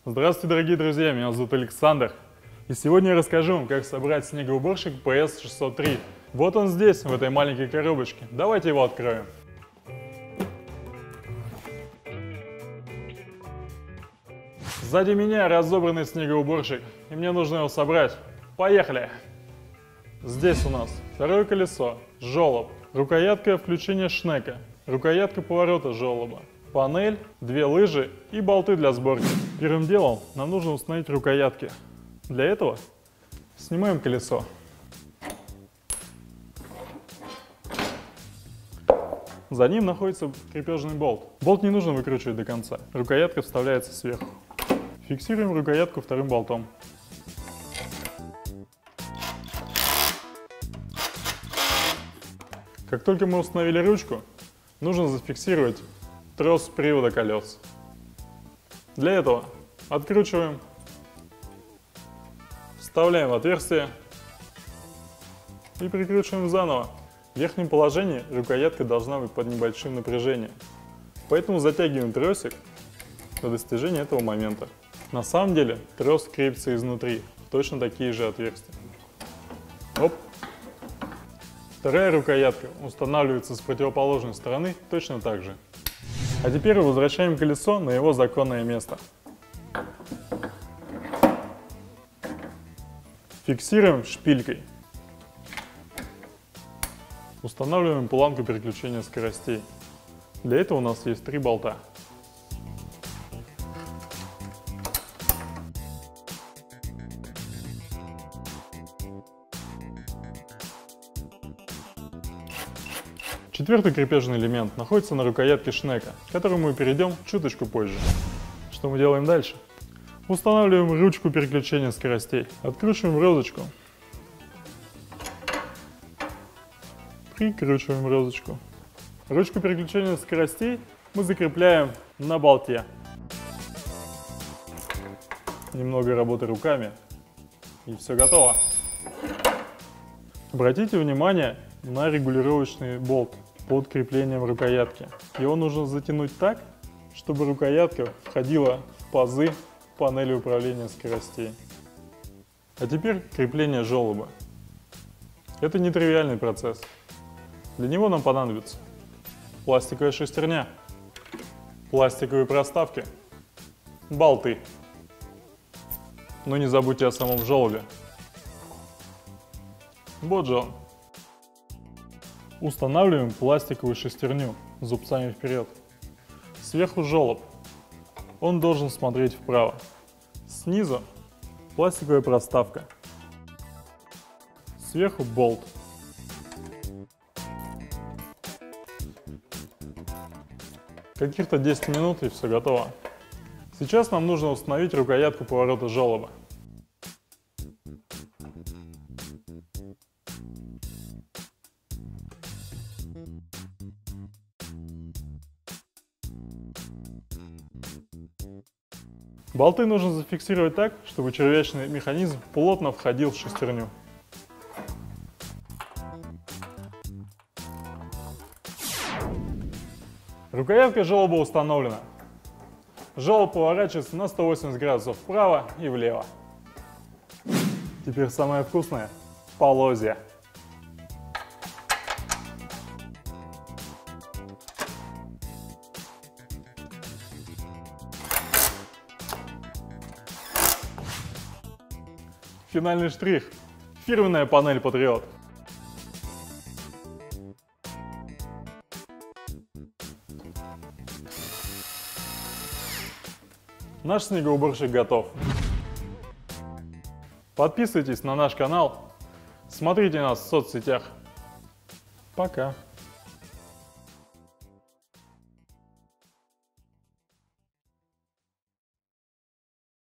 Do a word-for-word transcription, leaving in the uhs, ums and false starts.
Здравствуйте, дорогие друзья, меня зовут Александр. И сегодня я расскажу вам, как собрать снегоуборщик пи эс шестьсот три. Вот он здесь, в этой маленькой коробочке. Давайте его откроем. Сзади меня разобранный снегоуборщик, и мне нужно его собрать. Поехали! Здесь у нас второе колесо, желоб, рукоятка включения шнека, рукоятка поворота желоба, панель, две лыжи и болты для сборки. Первым делом нам нужно установить рукоятки. Для этого снимаем колесо. За ним находится крепежный болт. Болт не нужно выкручивать до конца. Рукоятка вставляется сверху. Фиксируем рукоятку вторым болтом. Как только мы установили ручку, нужно зафиксировать трос привода колес. Для этого откручиваем, вставляем в отверстие и прикручиваем заново. В верхнем положении рукоятка должна быть под небольшим напряжением, поэтому затягиваем тросик до достижения этого момента. На самом деле трос крепится изнутри, точно такие же отверстия. Оп. Вторая рукоятка устанавливается с противоположной стороны точно так же. А теперь возвращаем колесо на его законное место. Фиксируем шпилькой. Устанавливаем планку переключения скоростей. Для этого у нас есть три болта. Четвертый крепежный элемент находится на рукоятке шнека, к которому мы перейдем чуточку позже. Что мы делаем дальше? Устанавливаем ручку переключения скоростей. Откручиваем розочку. Прикручиваем розочку. Ручку переключения скоростей мы закрепляем на болте. Немного работы руками, и все готово. Обратите внимание на регулировочный болт под креплением рукоятки. Его нужно затянуть так, чтобы рукоятка входила в пазы панели управления скоростей. А теперь крепление желоба. Это нетривиальный процесс. Для него нам понадобится пластиковая шестерня, пластиковые проставки, болты. Но не забудьте о самом желобе. Вот же он. Устанавливаем пластиковую шестерню с зубцами вперед. Сверху желоб. Он должен смотреть вправо. Снизу пластиковая проставка. Сверху болт. Каких-то десять минут и все готово. Сейчас нам нужно установить рукоятку поворота желоба. Болты нужно зафиксировать так, чтобы червячный механизм плотно входил в шестерню. Рукоятка желоба установлена. Желоб поворачивается на сто восемьдесят градусов вправо и влево. Теперь самое вкусное – полозья. Финальный штрих – фирменная панель Патриот. Наш снегоуборщик готов. Подписывайтесь на наш канал, смотрите нас в соцсетях. Пока!